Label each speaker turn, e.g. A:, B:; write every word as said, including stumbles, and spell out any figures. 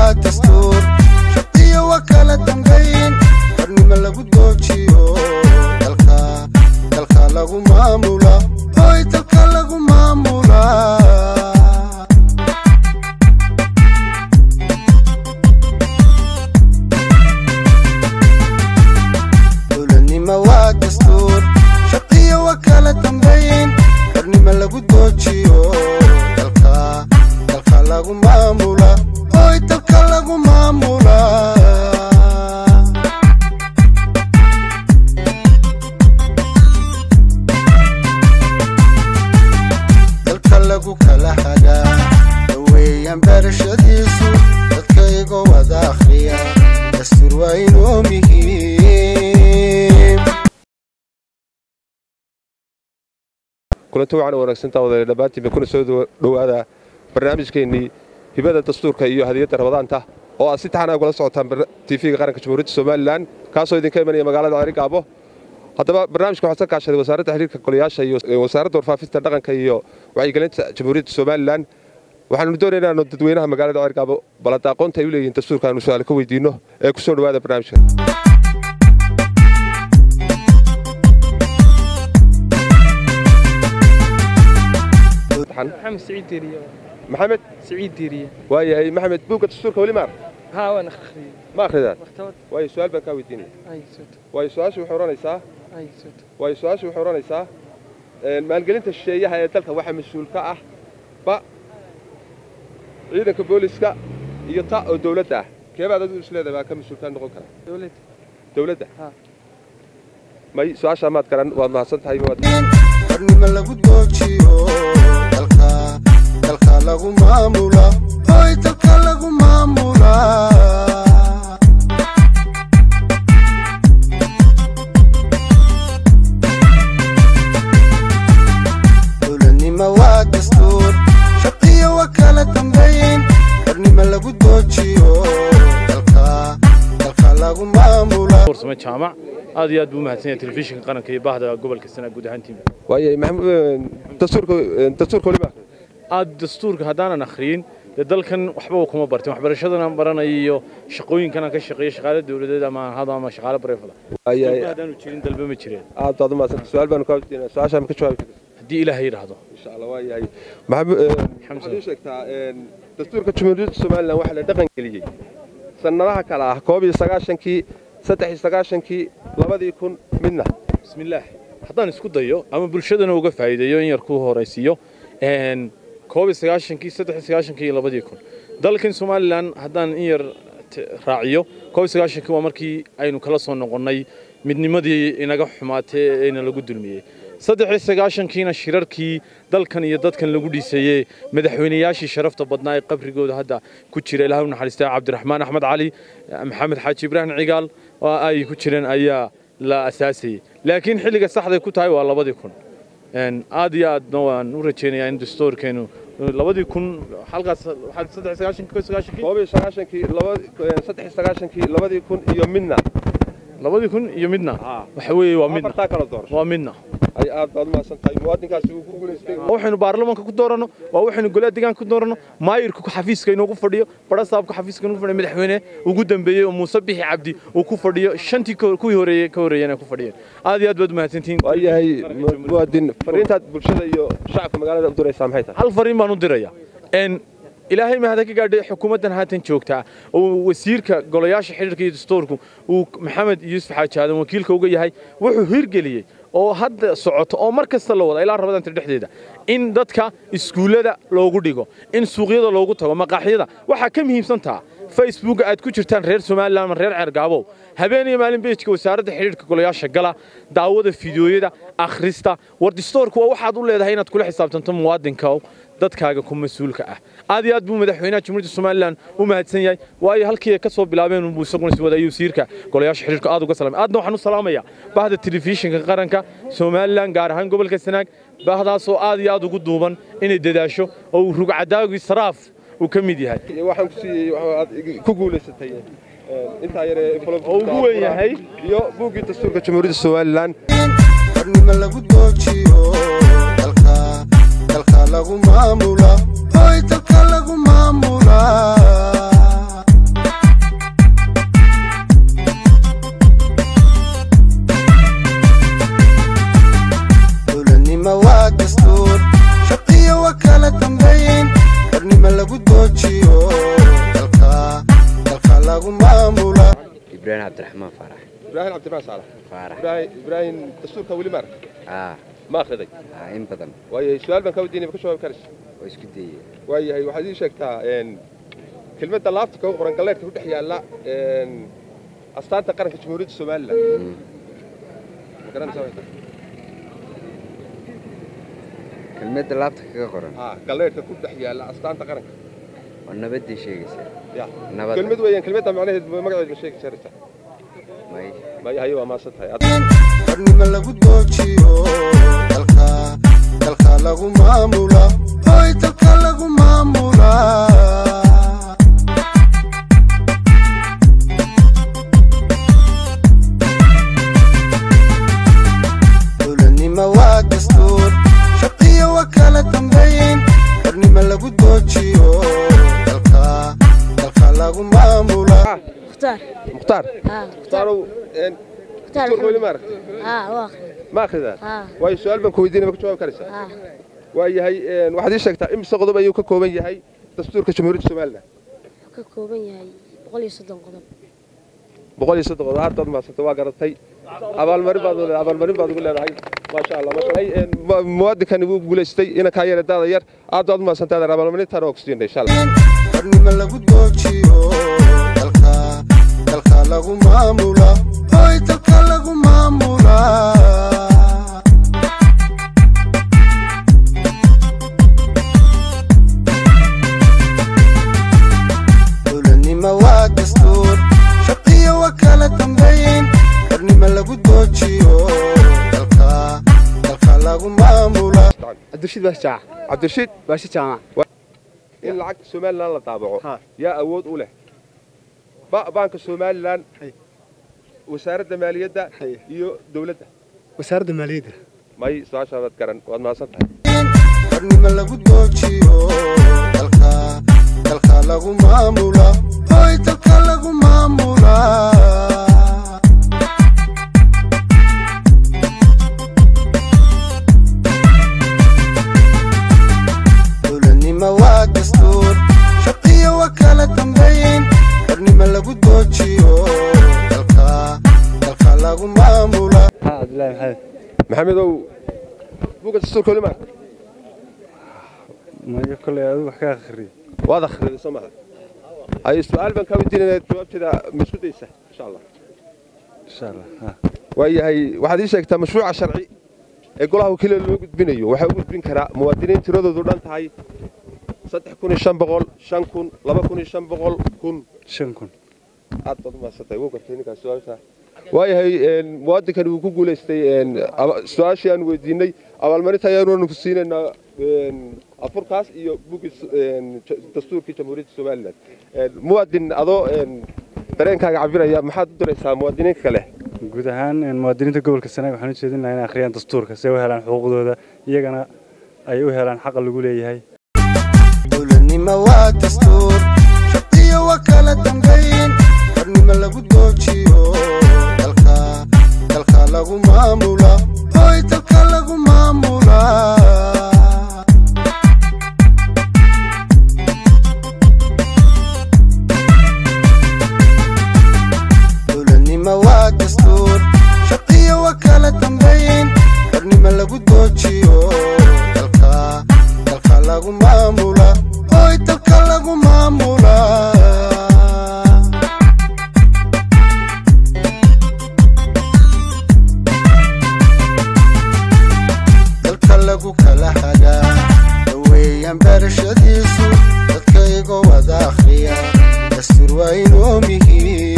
A: مواد دستور شقية وكالة تنبين قرني ما لغو دوجيو دلكا دلكا لغو مامولا هوي دلكا لغو مامولا دولني مواد دستور شقية وكالة تنبين قرني ما لغو دوجيو دلكا دلكا لغو مامولا هوي دلكا لغو مامولا lagu kala haga weeyaan barashadiisu dadkayga wada akhriya dastuur waa inuu muhiim
B: kulanti waxaan wanaagsantaa wadaale dhabaantii kuna soo dhawaada barnaamijkeennii hibada dastuurka iyo hadiyadda rabadaanta oo aad si taxan ugala socotaan tv-ga qaranka jamhuuriyadda somalilan kaasoo idinka imanaya magaalada Arigaabo haddaba barnaamijka waxaa ka kaashaday wasaaradda xiriirka golayaasha iyo wasaaradda warfaafinta dhaqanka iyo wacyigelinta jamhuuriyadda somalilan waxaanu doonaynaa inaan dadweynaha magaalada Arigaabo balada aqoonta ay u leeyihiin dastuurka aanu su'aal ka weydiino ee ku soo dhawaada barnaamijka
C: محمد سعيد ديرية
B: محمد
C: سعيد ديرية
B: واي محمد بوك دستورك ولي ما
C: ها وانا خريج
B: ما أخذت
C: واختوت
B: واي سؤال بك ويديني
C: اي سوت
B: واي سؤال شو حورانيسا
C: اي سوت
B: واي سؤال شو حورانيسا maalgelinta shisheeyaha ee dalka waxa mas'uul ka ah ba ciidanka booliska iyo ta oo dawladda ah keebaa dad isleedahay baa ka mas'uul ka noqon kara
C: دولت
B: dawladda
C: ها
B: may su'aasha maad garan waad mahadsan tahay waad
A: qarni ma lagu doojiyo dalka dalka lagu maamula hoy dalka lagu maamula مواد دستور شقية وكالة تنبين قرني ما لغو دوجيو دلكا دلكا لغو مامولا
D: فرصة جامع هذه أدو مهتمية تلفزيون قناة كي بعد قبل كسنة جود هانتيم
B: واي محمد دستورك دستورك ولي ما
D: هاد دستورك هدانا نخرين دل كان وحبوكم برتم وحبرشدنا برنا يو شقوين كنا كشقية شغالة دولة ده ما هذا ما شغالة بريفلا
B: اي
D: هدانا وشيرين دل بمشيرين
B: اه طاد ما سؤال بانو كاوتينا سؤال عشان كشوي
D: دي إلهي هذا
B: إن شاء الله واي هاي محمد حمزة شكتا دستورك جمهورية الصومال لو واحد دقن كليه سنراها كلا كوبي سقاشن كي ستح سقاشن كي لبدي يكون منا
D: بسم الله حضان اسكو دايو أما برشدنا وقف عيديو إن يركوه رئيسيو إن كوبي سقاشن كي ستح سقاشن كي لبدي يكون دلكن الصومال لان حضان إير راعيو كوبي سقاشن كي ومركي أينو كلاصون نقولناي من نمدي إنجح حماته إن لجود المية صدق السجاشن كينا شرركي دل كان يدد كان لجودي سيء مدحونياشي شرفت بدناي قبر جود هذا كتير لهم نحلسته عبد الرحمن أحمد علي محمد حاج إبراهيم عقال وأي كتيرن أيا لا أساسي لكن حلقة صحة كتاي والله بدي يكون إن عادي نوع نور تشيني عند دستور كانوا لابد يكون حلقة حد صدق السجاشن كوي سجاشن كي
B: هو السجاشن كي لابد صدق السجاشن كي لابد يكون يومنا
D: لابد يكون يومنا وحوي ومنا ومنا
B: أي أرض ما سنتي مواد كاسو كوكولستي
D: waxaynu baarlamaanka ku doorano waa waxaynu golaha deegaanka ku doorano maayirku ku xafiiska inuu ku fadhiyo barasaabku xafiiska inuu fadhiyo madaxweyne ugu dambeeyay oo Muuse Bixi Cabdi uu ku fadhiyo shantii ku horeeyay ka horeeyana ku fadhiyeen aad iyo aad baad mahadsantiin
B: waayahay muwaadin fariintaad bulshada iyo shacabka magaalada u diraysaa maxay tahay
D: hal fariin baan u diraya in ilaahay ma hada ka gaadhay xukuumaddan haatan joogta oo wasiirka golayaasha xiriirka iyo dastuurku uu Maxamed Yuusuf Xaaji Aadan wakiilka uga yahay wuxuu hirgeliyay oo hadda socoto oo mar kasta la wada ilaa rabadanta dhexdeeda in dadka iskuulada loogu dhigo in suuqyada loogu tago maqaaxyada waxa ka muhiimsan taa Facebook aad ku jirtaan reer Soomaaliland reer Cergaabo habeen iyo maalin beejka wasaaradda xiriirka golayaasha gala daawada fiidiyoyada akhrista war dastuurku waa waxaad u leedahay inaad kula xisaabtanto muwaadinka dadkaaga ku mas'uulka ah aad iyo aad buu madaxweynaha jamhuuriyadda Soomaaliland u mahadsan yahay waayo halkii ka soo bilaabeen uu isaguna si wada wasiirka golayaasha xiriirka aad uga salaamay aadna waxaan u salaamayaa bahda telefishinka qaranka Soomaaliland gaar ahaan gobolka Sanaag bahdaas oo aad iyo aad ugu duuban inay dadaasho oo rugcadaagi saraaf uu ka mid yahay
B: waxaan ku siiyay waxa ku guuleysatay inta yare
D: oo ugu weyn yahay
B: iyo buugii dastuurka jamhuuriyadda Soomaaliland
A: qarni ma lagu doojiyo dalka dalka lagu maamula hoy dalka lagu maamula
E: عبد الرحمن فرح
B: إبراهيم عبد الرحمن صالح
E: فرح
B: إبراهيم إبراهيم دستور كولي مارك
E: اه
B: ما أخذي
E: اه إن بدن
B: ويا سؤال بنك وديني بكشوا بكرش
E: وإيش كدي
B: ويا هي واحد يشكتها إن كلمة اللافت كون قرن قلت كل حيا لا إن أستانت قرن في جمهورية الصومال مقرن سويت
E: كلمة اللابتك كقرن
B: آه قلت كل حيا لا أستانت قرن
E: وأنا بدي شيء يصير
B: يا
E: نبض
B: كلمة وين كلمة معناها ما قاعد بشيء شرطة
E: ماي
B: ما هي أيوة ما صدها
A: qarnima lagu doojiyo dalka dalka lagu maamula hoy dalka lagu maamula dowladnima waa dastuur shaqiyo waa kala dambeyn qarnima lagu doojiyo dalka dalka lagu maamula
F: مختار
B: مختار
F: اه
B: مختاروا إن
F: مختار
B: دستور كولي مارك
F: اه واخر
B: ما أخذها
F: اه
B: ويا سؤال بنك وديني بكشوا بكرش
F: اه
B: ويا هي واحد يشكتها إمس قضب أيوك كوبية هي دستور كجمهورية الصومال
F: ككوبن yahay boqol iyo soddon qodob
B: boqol iyo soddon qodob hadda ma sabta waa garatay abaalmarin baad abaalmarin baad ugu leedahay ma sha Allah ma sha Allah muwaadinkan uu guuleystay ina ka yar daada yar aad aad ma santaada abaalmarin tar oo kustiin insha Allah
A: qarnima lagu doojiyo dalka dalka lagu maamula hoy dalka lagu maamula dowladnima waa dastuur shaqiyo waa kala dambeyn qarnima lagu doojiyo dalka dalka lagu maamula
G: عبد الرشيد باشا
B: عبد الرشيد
G: باشا جامع
B: in lacag Soomaaliland la taabaco yaa awood u leh banka Soomaaliland wasaaradda maaliyadda iyo dawladda
G: وزارة المالية
B: may saashaad garan waad maasantahay
A: qarnima lagu doojiyo dalka dalka lagu maamula hoy dalka lagu maamula dowladnima waa dastuur shaqiyo waa kala dambeyn qarnima lagu doojiyo dalka dalka lagu maamula
G: عبد الله محمد
B: maxamed ow buuga dastuurka wali maarka
G: ما يقول لي أروح كآخري
B: waad akhriday Soomaali ay su'aal ban ka weydiinay jawaabteeda mas'uudaysa insha Allah
G: إن شاء الله ها
B: waayahay waxaad ii sheegtaa mashruuca sharci ee golaha wakiilada loo gudbinayo waxa uu gudbin karaa muwaadiniin tiradoodu dhan tahay saddex kun iyo shan boqol shan kun laba kun iyo shan boqol kun
G: شنكون
B: aad baad ma satay wuu gartay ninkaas su'aasha waayahay een muwaadinkan uu ku guuleystay een su'aashii aan weydiinay abaalmarinta ayaanu ku siinaynaa een afurkaas iyo buugis een dastuurka jamhuuriyadda Soomaaliland een muwaadin adoo een dareenkaaga cabiraya maxaad u diraysaa muwaadiniinta kale
G: guud ahaan muwaadiniinta gobolka Sanaag waxaan u jeedinahay inay akhriyaan dastuurka si ay u helaan xuquuqdooda iyagana ay u helaan xaq lagu leeyahay
A: dowladnima waa dastuur shaqiyo waa kala dambeyn qarnima lagu doojiyo dalka dalka lagu maamula hoy dalka lagu maamula dowladnima waa dastuur shaqiyo waa kala dambeyn qarnima lagu doojiyo dalka dalka lagu maamula hoy dalka lagu maamula dalka lagu kala hagaa daweeyaan barashadiisu dadkayga wada akhriya dastuur waa inoo mihiin